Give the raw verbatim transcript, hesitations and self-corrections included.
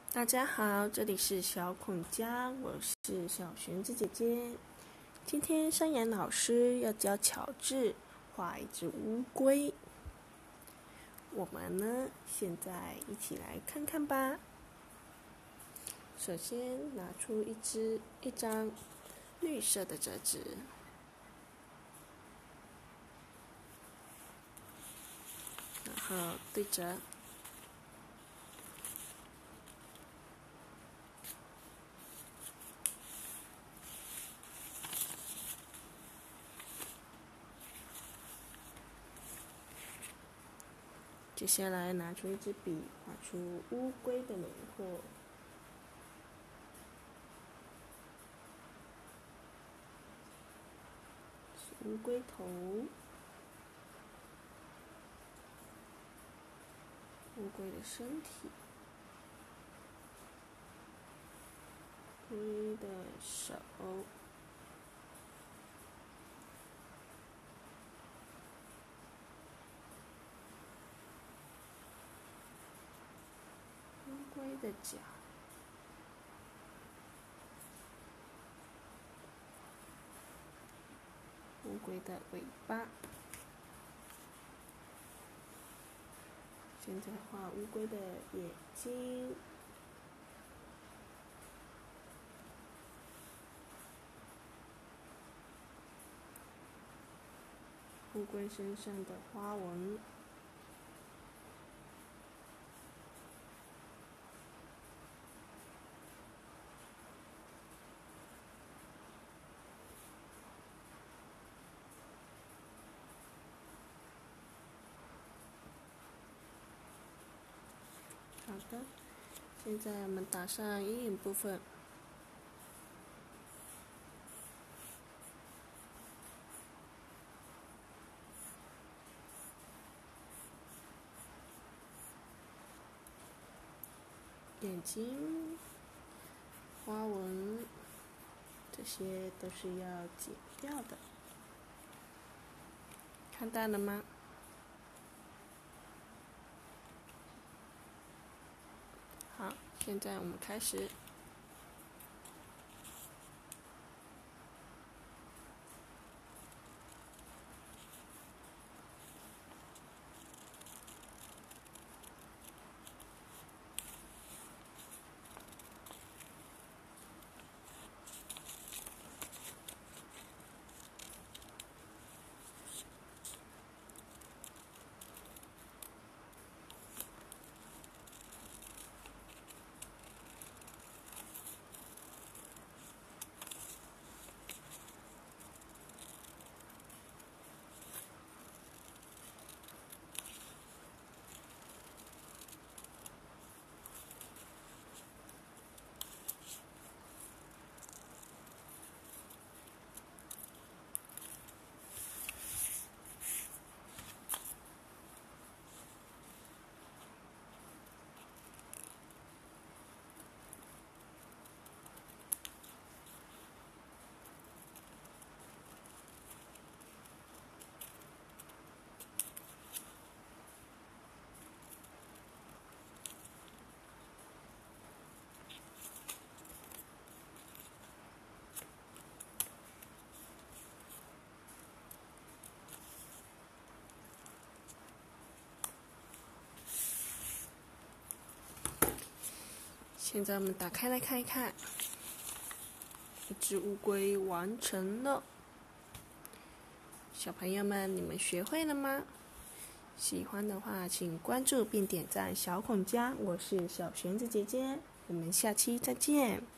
大家好，这里是小孔家，我是小玄子姐姐。今天山羊老师要教巧智画一只乌龟。我们呢，现在一起来看看吧。首先拿出一只一张绿色的折纸，然后对折。接下来拿出一支笔，画出乌龟的轮廓。乌龟头，乌龟的身体，乌龟的手，乌龟的脚，乌龟的尾巴。现在画乌龟的眼睛，乌龟身上的花纹，好的，现在我们打上阴影部分。眼睛、花纹，这些都是要剪掉的。看到了吗？好，现在我们开始。现在我们打开来看一看，一只乌龟完成了。小朋友们，你们学会了吗？喜欢的话，请关注并点赞小孔家，我是小玄子姐姐，我们下期再见。